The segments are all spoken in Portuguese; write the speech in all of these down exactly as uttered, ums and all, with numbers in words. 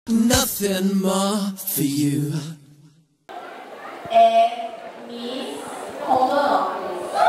Nothing more for you. É Miss Rondonópolis.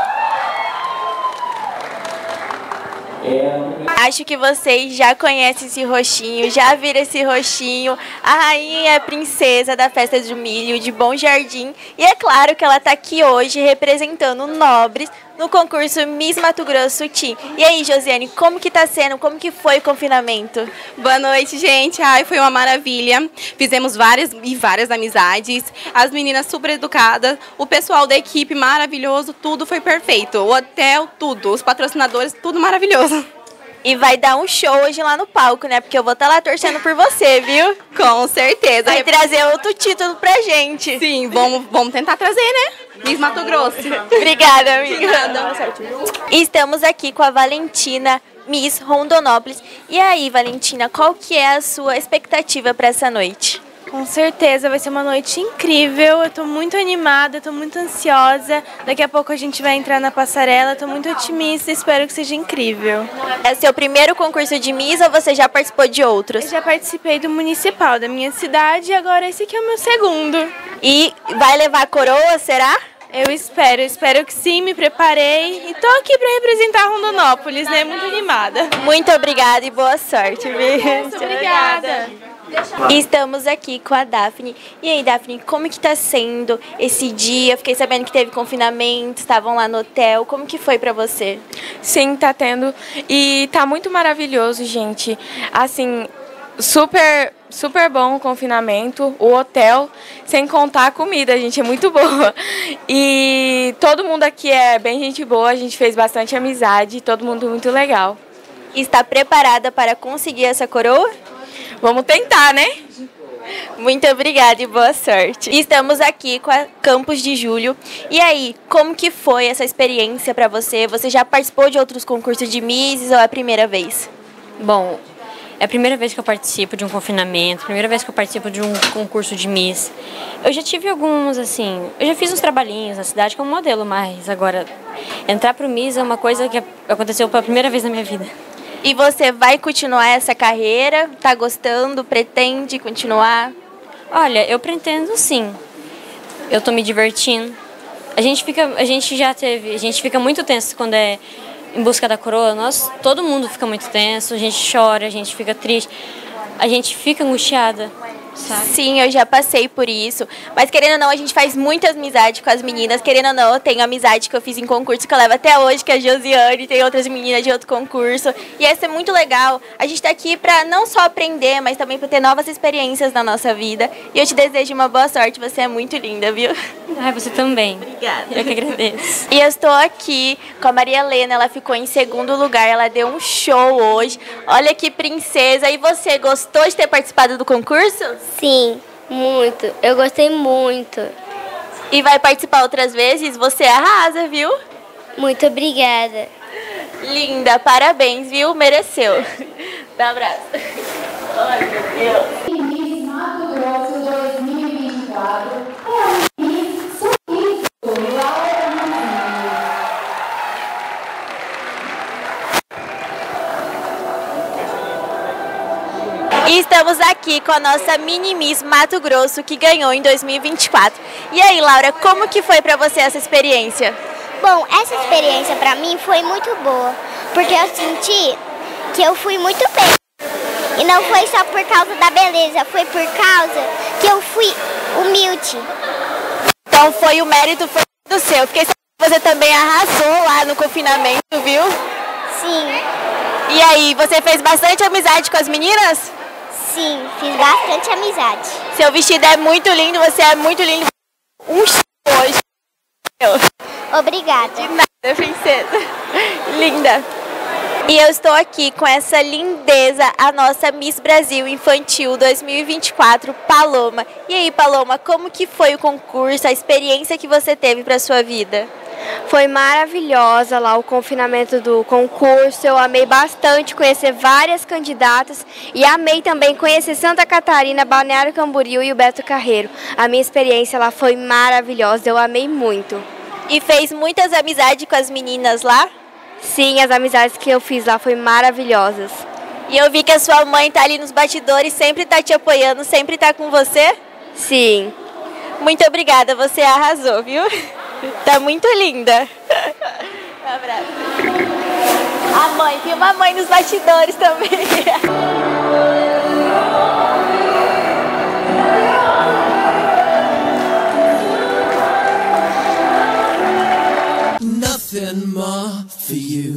Acho que vocês já conhecem esse rostinho, já viram esse rostinho. A rainha é a princesa da festa do milho de Bom Jardim. E é claro que ela está aqui hoje representando Nobres no concurso Miss Mato Grosso Team. E aí, Josiane, como que tá sendo? Como que foi o confinamento? Boa noite, gente. Ai, foi uma maravilha. Fizemos várias e várias amizades. As meninas super educadas, o pessoal da equipe maravilhoso, tudo foi perfeito. O hotel, tudo. Os patrocinadores, tudo maravilhoso. E vai dar um show hoje lá no palco, né? Porque eu vou estar lá torcendo por você, viu? Com certeza. Vai trazer outro título pra gente. Sim, vamos, vamos tentar trazer, né? Miss Mato Grosso. Obrigada, amiga. Estamos aqui com a Valentina, Miss Rondonópolis. E aí, Valentina, qual que é a sua expectativa para essa noite? Com certeza, vai ser uma noite incrível. Eu tô muito animada, tô muito ansiosa. Daqui a pouco a gente vai entrar na passarela. Tô muito otimista, espero que seja incrível. É seu primeiro concurso de Miss ou você já participou de outros? Eu já participei do municipal da minha cidade e agora esse aqui é o meu segundo. E vai levar a coroa, será? Eu espero, eu espero que sim, me preparei e tô aqui para representar Rondonópolis, né? Muito animada. Muito obrigada e boa sorte, viu? Muito obrigada. Estamos aqui com a Daphne. E aí, Daphne, como que tá sendo esse dia? Fiquei sabendo que teve confinamento, estavam lá no hotel. Como que foi pra você? Sim, tá tendo. E tá muito maravilhoso, gente. Assim, super, super bom o confinamento, o hotel, sem contar a comida, gente, é muito boa. E todo mundo aqui é bem gente boa, a gente fez bastante amizade, todo mundo muito legal. Está preparada para conseguir essa coroa? Vamos tentar, né? Muito obrigada e boa sorte. Estamos aqui com a Campos de Julho. E aí, como que foi essa experiência para você? Você já participou de outros concursos de Misses ou é a primeira vez? Bom, é a primeira vez que eu participo de um confinamento, primeira vez que eu participo de um concurso de Miss. Eu já tive alguns, assim, eu já fiz uns trabalhinhos na cidade como modelo, mas agora entrar pro Miss é uma coisa que aconteceu pela primeira vez na minha vida. E você vai continuar essa carreira? Tá gostando? Pretende continuar? Olha, eu pretendo sim. Eu tô me divertindo. A gente fica, a gente já teve, a gente fica muito tenso quando é em busca da coroa. Nós, todo mundo fica muito tenso, a gente chora, a gente fica triste, a gente fica angustiada. Sabe? Sim, eu já passei por isso. Mas querendo ou não, a gente faz muita amizade com as meninas. Querendo ou não, eu tenho amizade que eu fiz em concurso que eu levo até hoje, que é a Josiane, tem outras meninas de outro concurso. E essa é muito legal. A gente tá aqui pra não só aprender, mas também pra ter novas experiências na nossa vida. E eu te desejo uma boa sorte, você é muito linda, viu? Ai, você também. Obrigada. Eu que agradeço. E eu estou aqui com a Maria Helena, ela ficou em segundo lugar, ela deu um show hoje. Olha que princesa. E você, gostou de ter participado do concurso? Sim, muito. Eu gostei muito. E vai participar outras vezes? Você arrasa, viu? Muito obrigada. Linda, parabéns, viu? Mereceu. Dá um abraço. Ai, meu Deus. Miss Mato Grosso dois mil e vinte e quatro é a Miss Sorriso, Laura Manzinho. E estamos aqui com a nossa mini Miss Mato Grosso, que ganhou em dois mil e vinte e quatro. E aí, Laura, como que foi pra você essa experiência? Bom, essa experiência pra mim foi muito boa, porque eu senti que eu fui muito bem. E não foi só por causa da beleza, foi por causa que eu fui humilde. Então foi o mérito foi do seu. Fiquei sabendo que você também arrasou lá no confinamento, viu? Sim. E aí, você fez bastante amizade com as meninas? Sim, fiz bastante amizade. Seu vestido é muito lindo, você é muito lindo. Um show hoje. Obrigada. De nada, princesa. Linda. E eu estou aqui com essa lindeza, a nossa Miss Brasil Infantil dois mil e vinte e quatro, Paloma. E aí, Paloma, como que foi o concurso, a experiência que você teve para sua vida? Foi maravilhosa lá o confinamento do concurso, eu amei bastante conhecer várias candidatas e amei também conhecer Santa Catarina, Balneário Camboriú e o Beto Carreiro. A minha experiência lá foi maravilhosa, eu amei muito. E fez muitas amizades com as meninas lá? Sim, as amizades que eu fiz lá foram maravilhosas. E eu vi que a sua mãe tá ali nos bastidores, sempre tá te apoiando, sempre tá com você? Sim. Muito obrigada, você arrasou, viu? Tá muito linda. Um abraço. A mãe, tem uma mãe nos bastidores também. Nothing more for you.